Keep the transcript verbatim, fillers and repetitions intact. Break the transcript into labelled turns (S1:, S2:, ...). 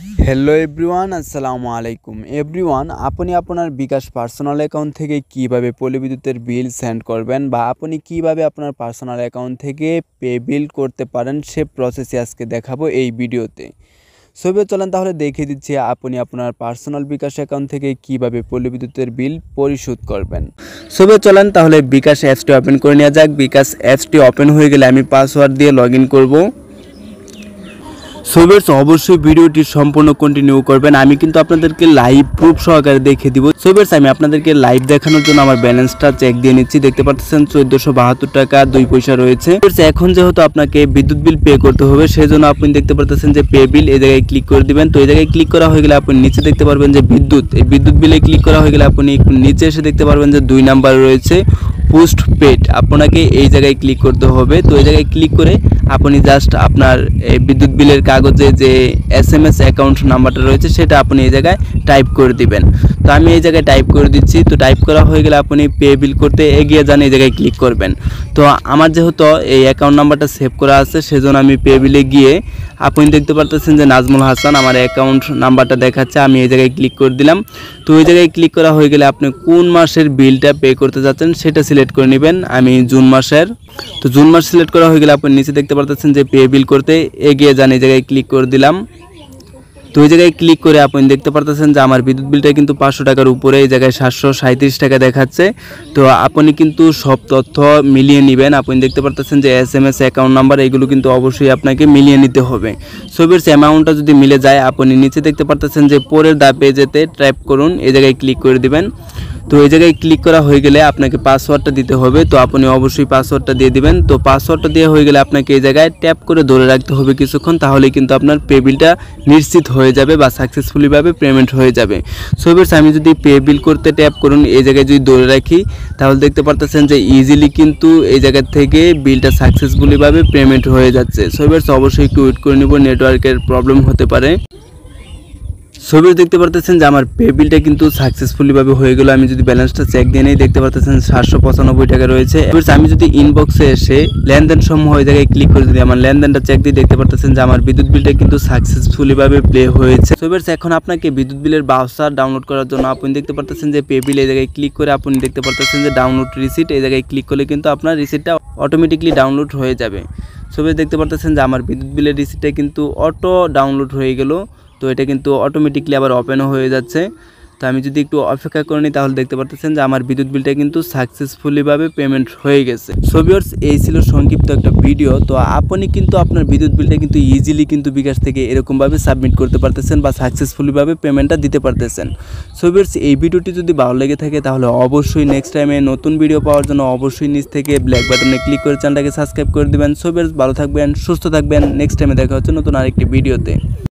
S1: Hello everyone, আসসালামু আলাইকুম everyone. আপনি আপনার বিকাশ পার্সোনাল অ্যাকাউন্ট থেকে কিভাবে পল্লী বিদ্যুতের বিল সেন্ড করবেন বা আপনি কিভাবে আপনার পার্সোনাল অ্যাকাউন্ট থেকে পে বিল করতে পারেন সে প্রসেসই আজকে দেখাবো এই ভিডিওতে। সবে চলেন তাহলে দেখিয়ে দিচ্ছি আপনি আপনার পার্সোনাল বিকাশ অ্যাকাউন্ট থেকে কিভাবে পল্লী বিদ্যুতের বিল পরিশোধ করবেন। সবে চলেন তাহলে বিকাশ অ্যাপসটি ওপেন করে নেওয়া যাক। বিকাশ অ্যাপসটি ওপেন হয়ে গেলে আমি পাসওয়ার্ড দিয়ে লগ ইন করবো। সোভিয়ার্স, অবশ্যই ভিডিওটি সম্পূর্ণ কন্টিনিউ করবেন। আমি কিন্তু আপনাদেরকে লাইভ প্রুফ সহকারে দেখিয়ে দিব। সোভিয়ার্স, আমি আপনাদেরকে লাইভ দেখানোর জন্য আমার ব্যালেন্সটা চেক দিয়ে নিচ্ছি। দেখতে পাচ্ছেন চোদ্দোশো বাহাত্তর টাকা দুই পয়সা রয়েছে। এখন যেহেতু আপনাকে বিদ্যুৎ বিল পে করতে হবে, সেই জন্য আপনি দেখতে পাচ্ছেন যে পে বিল, এই জায়গায় ক্লিক করে দিবেন। তো এই জায়গায় ক্লিক করা হয়ে গেলে আপনি নিচে দেখতে পারবেন যে বিদ্যুৎ, এই বিদ্যুৎ বিলে ক্লিক করা হয়ে গেলে আপনি নিচে এসে দেখতে পারবেন যে দুই নাম্বার রয়েছে পোস্ট পেড। আপনাকে এই জায়গায় ক্লিক করতে হবে। তো এই জায়গায় ক্লিক করে আপনি জাস্ট আপনার বিদ্যুৎ বিলের কাগজে যে এস এম এস অ্যাকাউন্ট নাম্বারটা রয়েছে সেটা আপনি এই জায়গায় টাইপ করে দিবেন। তো আমি এই জায়গায় টাইপ করে দিচ্ছি। তো টাইপ করা হয়ে গেলে আপনি পে বিল করতে এগিয়ে যান, এই জায়গায় ক্লিক করবেন। তো আমার যেহেতু এই অ্যাকাউন্ট নাম্বারটা সেভ করা আছে সেজন্য আমি পে বিলে গিয়ে আপনি দেখতে পারতেছেন যে নাজমুল হাসান আমার অ্যাকাউন্ট নাম্বারটা দেখাচ্ছে। আমি এই জায়গায় ক্লিক করে দিলাম। তো এই জায়গায় ক্লিক করা হয়ে গেলে আপনি কোন মাসের বিলটা পে করতে যাচ্ছেন সেটা সিলেক্ট করে নেবেন। আমি জুন মাসের, তো জুন মাস সিলেক্ট করা হয়ে গেলে আপনি নিচে দেখতে পারতেছেন যে পে বিল করতে এগিয়ে যান, এই জায়গায় ক্লিক করে দিলাম। তো এই জায়গায় ক্লিক করে আপনি দেখতে পারতেছেন যে আমার বিদ্যুৎ বিলটা কিন্তু পাঁচশো টাকার উপরে, এই জায়গায় সাতশো সাঁত্রিশ টাকা দেখাচ্ছে। তো আপনি কিন্তু সব তথ্য মিলিয়ে নেবেন। আপনি দেখতে পারতেছেন যে S M S account number, এগুলো কিন্তু অবশ্যই আপনাকে মিলিয়ে নিতে হবে। ছবির অ্যামাউন্টটা যদি মিলে যায় আপনি নিচে দেখতে পারতেছেন যে পরের ধাপে যেতে ট্যাপ করুন, এই জায়গায় ক্লিক করে দিবেন। তো এই জায়গায় ক্লিক করা হয়ে গেলে আপনাকে পাসওয়ার্ডটা দিতে হবে। তো আপনি অবশ্যই পাসওয়ার্ডটা দিয়ে দিবেন। তো পাসওয়ার্ডটা দেওয়া হয়ে গেলে আপনাকে এই জায়গায় ট্যাপ করে ধরে রাখতে হবে কিছুক্ষণ, তাহলে কিন্তু আপনার পে বিলটা নিশ্চিত হয়ে যাবে বা সাকসেসফুলিভাবে পেমেন্ট হয়ে যাবে। সো ভিউয়ার্স, আমি যদি পে বিল করতে ট্যাপ করুন, এই জায়গায় যদি ধরে রাখি তাহলে দেখতে পারতেছেন যে ইজিলি কিন্তু এই জায়গা থেকে বিলটা সাকসেসফুলিভাবে পেমেন্ট হয়ে যাচ্ছে। সো ভিউয়ার্স, অবশ্যই একটু ওয়েট করে নিব, নেটওয়ার্কের প্রবলেম হতে পারে। ছবি দেখতে পারতেছেন যে আমার পে বিলটা কিন্তু সাকসেসফুলিভাবে হয়ে গেল। আমি যদি ব্যালেন্সটা চেক দিয়ে নেই দেখতে পারতেছেন সাতশো পঁচানব্বই টাকা রয়েছে। এবার আমি যদি ইনবক্সে এসে লেনদেন সমূহ ওই জায়গায় ক্লিক করে যদি আমার লেনদেনটা চেক দিয়ে দেখতে পারতেছেন যে আমার বিদ্যুৎ বিলটা কিন্তু সাকসেসফুলিভাবে প্লে হয়েছে। তো এবার এখন আপনাকে বিদ্যুৎ বিলের বাউচার ডাউনলোড করার জন্য আপনি দেখতে পারতেছেন যে পে বিল, এই জায়গায় ক্লিক করে আপনি দেখতে পারতেছেন যে ডাউনলোড রিসিট, এই জায়গায় ক্লিক করলে কিন্তু আপনার রিসিটটা অটোমেটিকলি ডাউনলোড হয়ে যাবে। সবে দেখতে পারতেছেন যে আমার বিদ্যুৎ বিলের রিসিটটা কিন্তু অটো ডাউনলোড হয়ে গেল। তো এটা কিন্তু অটোমেটিকলি আবার ওপেনও হয়ে যাচ্ছে। তো আমি যদি একটু অপেক্ষা করে নিই তাহলে দেখতে পারতেছেন যে আমার বিদ্যুৎ বিলটা কিন্তু সাকসেসফুলিভাবে পেমেন্ট হয়ে গেছে। সো ভিউয়ার্স, এই ছিল সংক্ষিপ্ত একটা ভিডিও। তো আপনি কিন্তু আপনার বিদ্যুৎ বিলটা কিন্তু ইজিলি কিন্তু বিকাশ থেকে এরকমভাবে সাবমিট করতে পারতেছেন বা সাকসেসফুলিভাবে পেমেন্টটা দিতে পারতেছেন। সো ভিউয়ার্স, এই ভিডিওটি যদি ভালো লেগে থাকে তাহলে অবশ্যই নেক্সট টাইমে নতুন ভিডিও পাওয়ার জন্য অবশ্যই নিচ থেকে ব্ল্যাক বাটনে ক্লিক করে চ্যানেলটাকে সাবস্ক্রাইব করে দিবেন। সো ভিউয়ার্স, ভালো থাকবেন, সুস্থ থাকবেন। নেক্সট টাইমে দেখা হচ্ছে নতুন আরেকটি ভিডিওতে।